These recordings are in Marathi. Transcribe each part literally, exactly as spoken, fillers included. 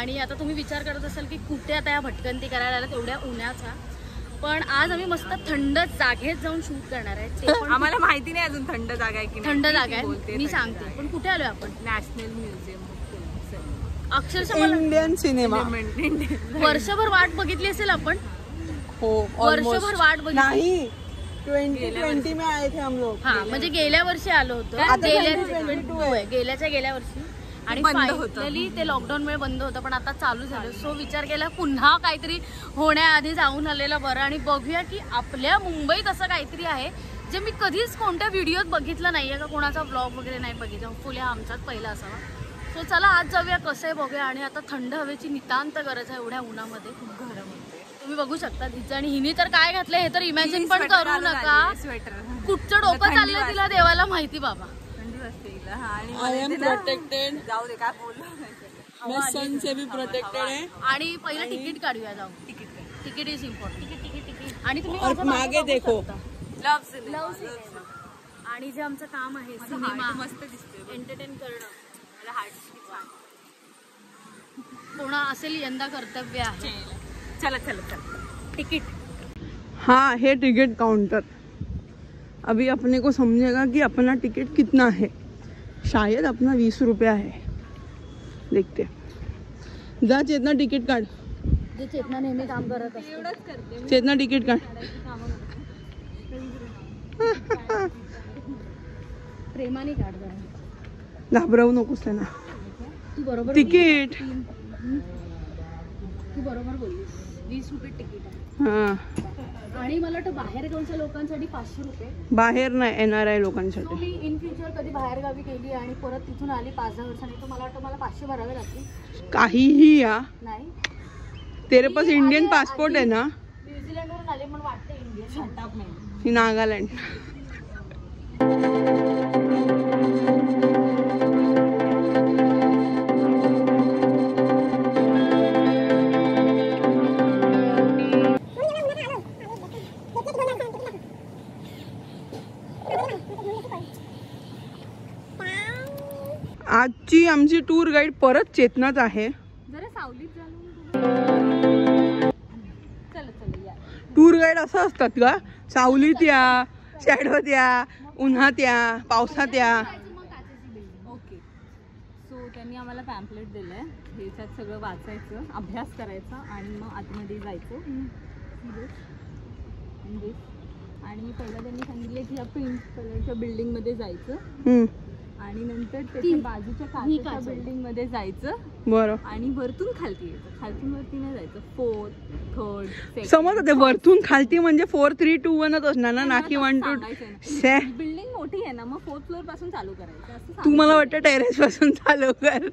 आणि आता तुम्ही विचार करत असाल की कुठे आता या भटकंती करायला आल्या तेवढ्या उन्हाचा, पण आज आम्ही मस्त थंड जागेत जाऊन शूट करणार आहे. आम्हाला माहिती नाही अजून थंड जागा आहे की थंड जागा आहे, मी सांगते. पण कुठे आलोय आपण? नॅशनल म्युझियम, अक्षरशः इंडियन सिनेमा. वर्षभर वाट बघितली असेल आपण. हो, वर्षभर वाट बघितली नाही. ट्वेंटी ट्वेंटी में आए थे हम लोग. हा, म्हणजे गेल्या वर्षी आलो होतो. गेल्याच्या गेल्या वर्षी. आणि फायनली ते लॉकडाऊन मुळे बंद होतं, पण आता चालू झालं. सो विचार केला पुन्हा काहीतरी होण्याआधी जाऊन आलेलं बरं आणि बघूया की आपल्या मुंबईत असं काहीतरी आहे जे मी कधीच कोणत्या व्हिडिओत बघितलं नाहीये का कोणाचा व्लॉग वगैरे नाही बघितला. फुले आमचाच पहिला असावा. सो चला आज जाऊया, कसं आहे बघूया. आणि आता थंड हवेची नितांत गरज आहे एवढ्या उन्हामध्ये. खूप गरम तुम्ही बघू शकता तिचं. आणि हिने तर काय घातलंय हे तर इमॅजिन पण करू नका. कुठचं डोकं चाललंय तिला देवाला माहिती बाबा. I am protected. जाऊ दे काय बोललो, मैं सन से भी प्रोटेक्टेड आहे. आणि पहिलं तिकीट काढूया, जाऊ. Ticket ticket is important. Ticket ticket ticket आणि तुम्ही और मागे देखो लव सिनेमा. आणि जे आमचं काम आहे सिनेमा मस्त दिसतोय, एंटरटेन करणं. कोणा असेल यंदा कर्तव्य आहे. चला चला चला टिकट. हाँ है टिकट काउंटर. अभी अपने को समझेगा कि अपना टिकट कितना है. शायद अपना बीस रुपया है. देखते. जा चेतना तिकीट काढ. जे चेतना नेहमी काम करत असते. चेतना तिकीट काढ. प्रेमाने काढ जरा. घाबरवू नकोस त्यांना. तू बरोबर तिकीट. तू बरोबर बोललीस. वीस रुपये तिकीट आहे. हा. आणि मला वाटतं बाहेर गावच्या लोकांसाठी पाचशे रुपये. बाहेर नाही, एन आर आय लोकांसाठी. मी इन फ्युचर कधी बाहेर गावी गेली आणि परत तिथून आली पाच दहा वर्षांनी तर मला वाटतं मला पाचशे भरावे लागतील. काहीही या. नाही, तेरे पास इंडियन पासपोर्ट है ना? न्यूझीलंडवरून आले म्हणून वाटतं इंडियन. ही नागालँड. आजची आमची टूर गाईड परत चेतनाच आहे. जरा सावलीत टूर गाईड असं असतात का? सावलीत या, शॅडोत या, उन्हात या, पावसात या. ओके. सो त्यांनी आम्हाला पॅम्पलेट दिलंय. ह्याच्यात सगळं वाचायचं, अभ्यास करायचा आणि मग आतमध्ये जायचं. आणि पहिला त्यांनी सांगितले की या पिंक कलरच्या बिल्डिंग मध्ये जायचं आणि नंतर त्याच्या बाजूच्या काचेच्या बिल्डिंग मध्ये जायचं. बरं. आणि वरतून खालती यायचं. खालतून वरती नाही जायचं. फोर्थ, थर्ड, समज ते वरतून खालती म्हणजे फोर थ्री टू वनच असणार ना, ना की वन टू. बिल्डिंग मोठी आहे ना, मग फोर्थ फ्लोर पासून चालू करायचं असं. तू मला वाटतं टेरेस पासून चालू कर.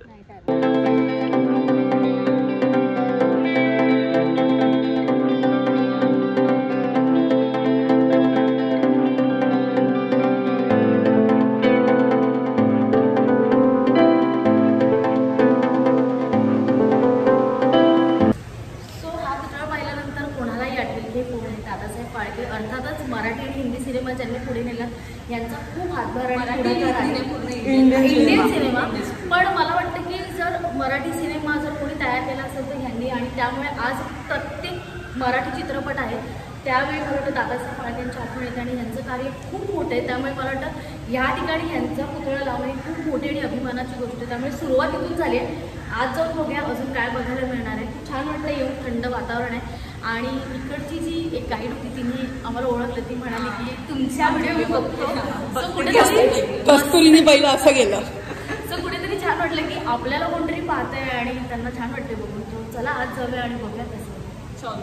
अर्थातच मराठी आणि हिंदी सिनेमा ज्यांनी पुढे नेला यांचा खूप हातभार आहे. Indian cinema. पण मला वाटतं की जर मराठी सिनेमा जर कोणी तयार केला असेल तर ह्यांनी. आणि त्यामुळे आज प्रत्येक मराठी चित्रपट आहे त्यावेळी मला वाटतं दादासाहेब फाळकेंच्या आठवण येते आणि यांचं कार्य खूप मोठं आहे. त्यामुळे मला वाटतं ह्या ठिकाणी यांचा पुतळा लावणे खूप मोठी आणि अभिमानाची गोष्ट आहे. त्यामुळे सुरुवात इथून झाली आहे. आज जाऊन बघूया अजून काय बघायला मिळणार आहे. खूप छान वाटतं येऊन. थंड वातावरण आहे. आणि इकडची जी एक गाईड होती तिने आम्हाला ओळखलं. ती म्हणाली की तुमच्या व्हिडिओ मी बघतो. कस्तुरीने पहिलं असं गेलं. सो कुठेतरी छान वाटलं की आपल्याला कोणतरी पाहत आहे आणि त्यांना छान वाटते बघून. तो चला आज जाऊया आणि बघूया कसं.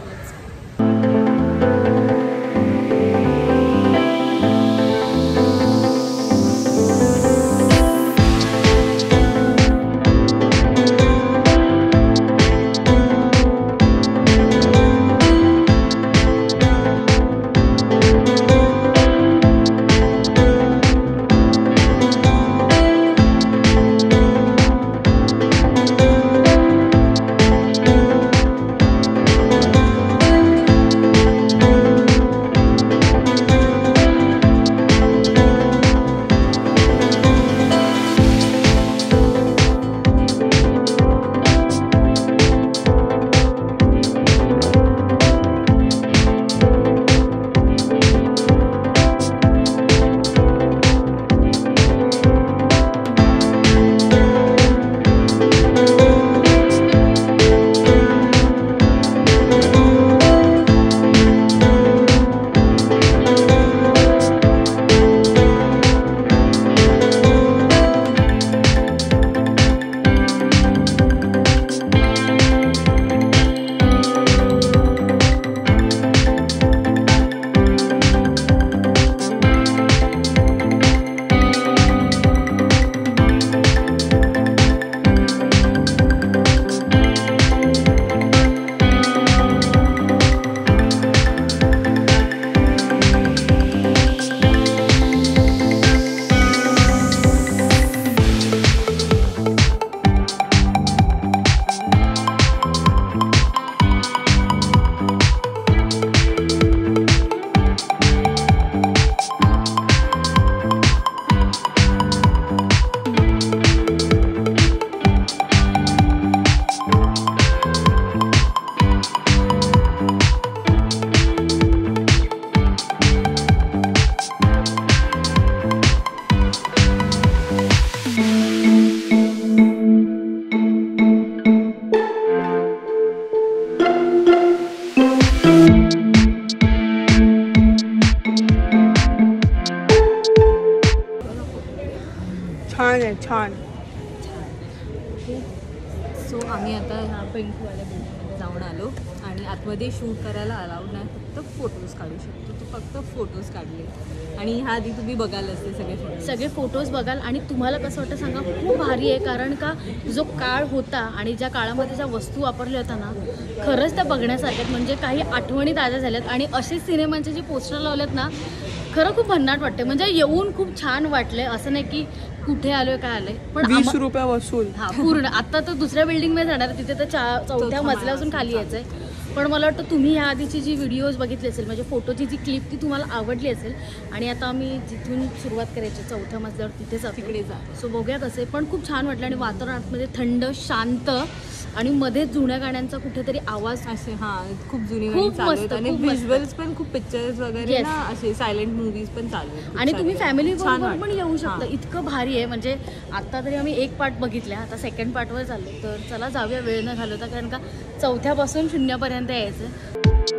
आम्ही आता ह्या पिंकवाल्या बिल्डिंगमध्ये जाऊन आलो आणि आतमध्ये शूट करायला अलाउड नाही, फक्त फोटोज काढू शकतो. तो फक्त फोटोज काढले आणि ह्या आधी तुम्ही बघाल असते सगळे फोटो सगळे फोटोज बघाल. आणि तुम्हाला कसं वाटतं सांगा, खूप भारी आहे. कारण का जो काळ होता आणि ज्या काळामध्ये ज्या वस्तू वापरल्या होत्या ना, खरंच त्या बघण्यासारख्यात. म्हणजे काही आठवणी ताज्या झाल्यात आणि असेच सिनेमांचे जे पोस्टर लावलेत ना, खरं खूप भन्नाट वाटते. म्हणजे येऊन खूप छान वाटलंय, असं नाही की कुठे आलोय काय आलंय. पण वीस रुपये वसूल. हा पूर्ण. आता तर दुसऱ्या बिल्डिंग मध्ये जाणार, तिथे तर चा चौथ्या मजल्यापासून खाली यायचंय. पण मला वाटतं तुम्ही ह्या आधीची जी व्हिडिओज बघितली असेल, म्हणजे फोटोची जी क्लिप, ती तुम्हाला आवडली असेल. आणि आता आम्ही जिथून सुरुवात करायची चौथ्या मजल्यावर तिथेच तिकडे जा. सो बघूया कसं आहे. पण खूप छान वाटलं आणि वातावरण आतमध्ये थंड शांत आणि मध्ये जुन्या गाण्यांचा कुठेतरी आवाज असे. हा खूप जुनी गाणी चालू आहेत आणि व्हिज्युअल्स पण खूप पिक्चर्स वगैरे ना असे सायलेंट मूवीज पण चालू आहेत. आणि तुम्ही फॅमिली बरोबर पण येऊ शकता. इतकं भारी आहे. म्हणजे आता तरी आम्ही एक पार्ट बघितला, आता सेकंड पार्टवर चाललो. तर चला जाऊया, वेळ न घालवता. कारण का चौथ्यापासून शून्यापर्यंत यायचं.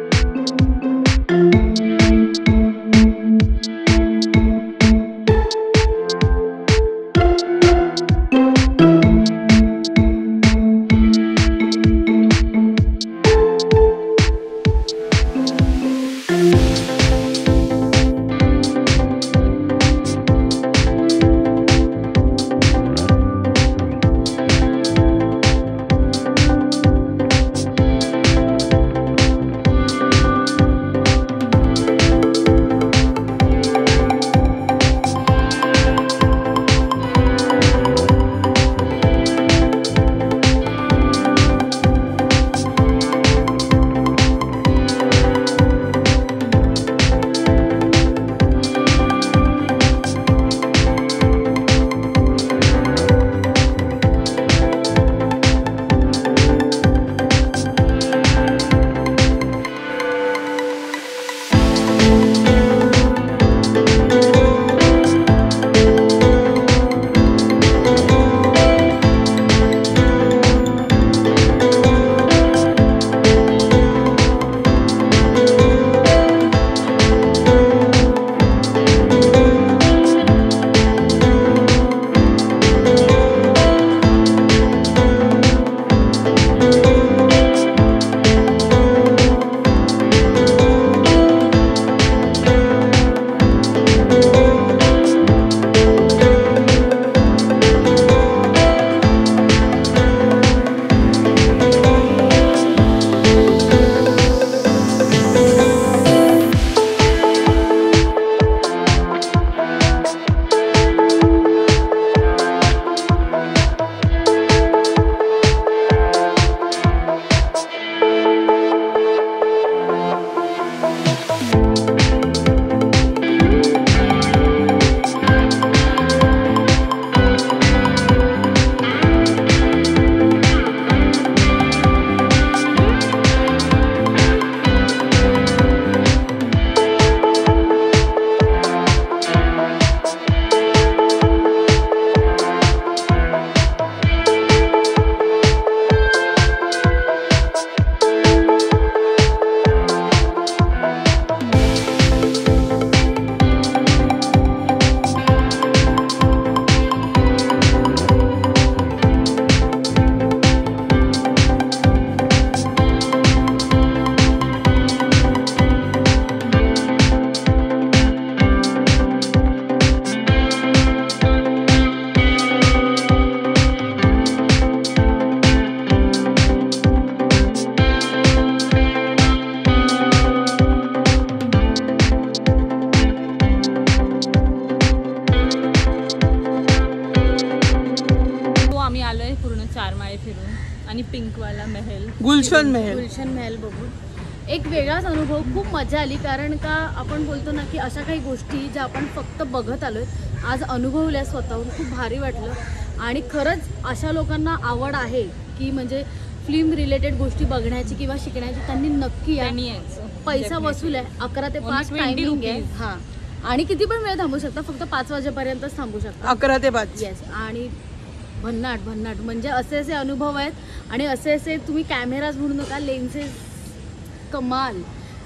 आणि पिंकवाला महल, गुलशन महल, गुलशन महल बघून एक वेगळाच अनुभव. खूप मजा आली. कारण का आपण बोलतो ना की अशा काही गोष्टी ज्या आपण फक्त बघत आलोय, आज अनुभवल्या स्वतःहून. खूप भारी वाटलं. आणि खरंच अशा लोकांना आवड आहे की म्हणजे फिल्म रिलेटेड गोष्टी बघण्याची किंवा शिकण्याची, त्यांनी नक्की यायचं. पैसा वसूल आहे. अकरा ते पाच टायमिंग आहे. हां, आणि किती पण वेळ थांबू शकता, फक्त पाच वाजेपर्यंतच थांबू शकता. अकरा ते पाच. येस. आणि भन्नाट भन्नाट म्हणजे असे असे अनुभव आहेत. आणि असे असे तुम्ही कॅमेराज म्हणू नका, लेन्सेस कमाल.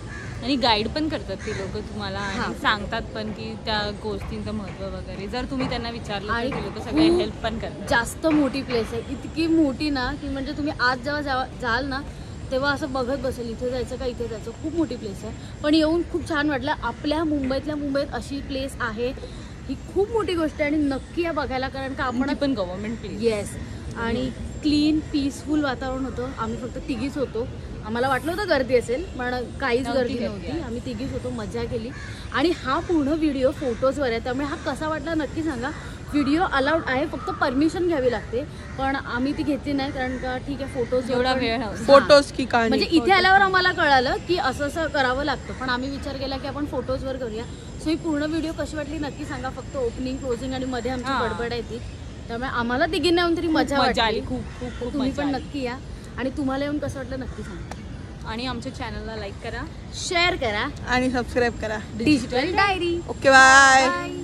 आणि गाईड पण करतात ती लोक तुम्हाला आणि सांगतात पण की त्या गोष्टींचं महत्व वगैरे. जर तुम्ही त्यांना विचारलं तर ते लोक सगळे हेल्प पण करतात. जास्त मोठी प्लेस आहे, इतकी मोठी ना की म्हणजे तुम्ही आज जेव्हा जाल ना तेव्हा असं बघत बसेल इथे जायचं का इथे जायचं. खूप मोठी प्लेस आहे, पण येऊन खूप छान वाटलं. आपल्या मुंबईतल्या मुंबईत अशी प्लेस आहे ही खूप मोठी गोष्ट आहे आणि नक्की या बघायला, कारण का आपण पण गव्हर्नमेंट प्लेस. येस, आणि क्लीन पीसफुल वातावरण होतं. आम्ही फक्त तिघीच होतो, आम्हाला वाटलं होतं गर्दी असेल पण काहीच गर्दी नव्हती. आम्ही तिघीच होतो, मजा केली. आणि हा पूर्ण व्हिडिओ फोटोजवर आहे, त्यामुळे हा कसा वाटला नक्की सांगा. व्हिडिओ अलाउड आहे, फक्त परमिशन घ्यावी लागते, पण आम्ही ती घेतली नाही कारण का ठीक आहे फोटोज एवढा वेळ फोटोज की कहाणी. म्हणजे इथे आल्यावर आम्हाला कळालं की असं असं करावं लागतं, पण आम्ही विचार केला की आपण फोटोजवर करूया. सो ही पूर्ण व्हिडिओ कशी वाटली नक्की सांगा. फक्त ओपनिंग क्लोजिंग आणि मध्ये आमची बडबड आहे ती, त्यामुळे आम्हाला तिघींना येऊन तरी मजा वाटली. खूप खूप खूप तुम्ही पण नक्की या आणि तुम्हाला येऊन कसं वाटलं नक्की सांगा. आणि आमच्या चॅनलला लाईक करा, शेअर करा आणि सबस्क्राईब करा. Digital diary. Okay bye.